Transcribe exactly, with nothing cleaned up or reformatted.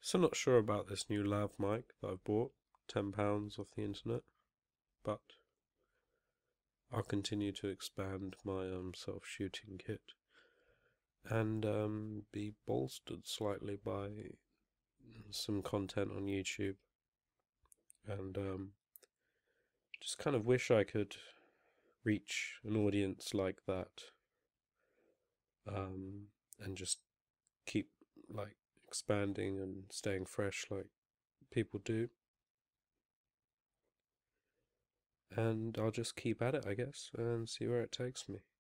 So not sure about this new lav mic that I've bought, ten pounds off the internet, but I'll continue to expand my um, self-shooting kit and um, be bolstered slightly by some content on YouTube, and um, just kind of wish I could reach an audience like that, um, and just keep like expanding and staying fresh like people do. And I'll just keep at it, I guess, and see where it takes me.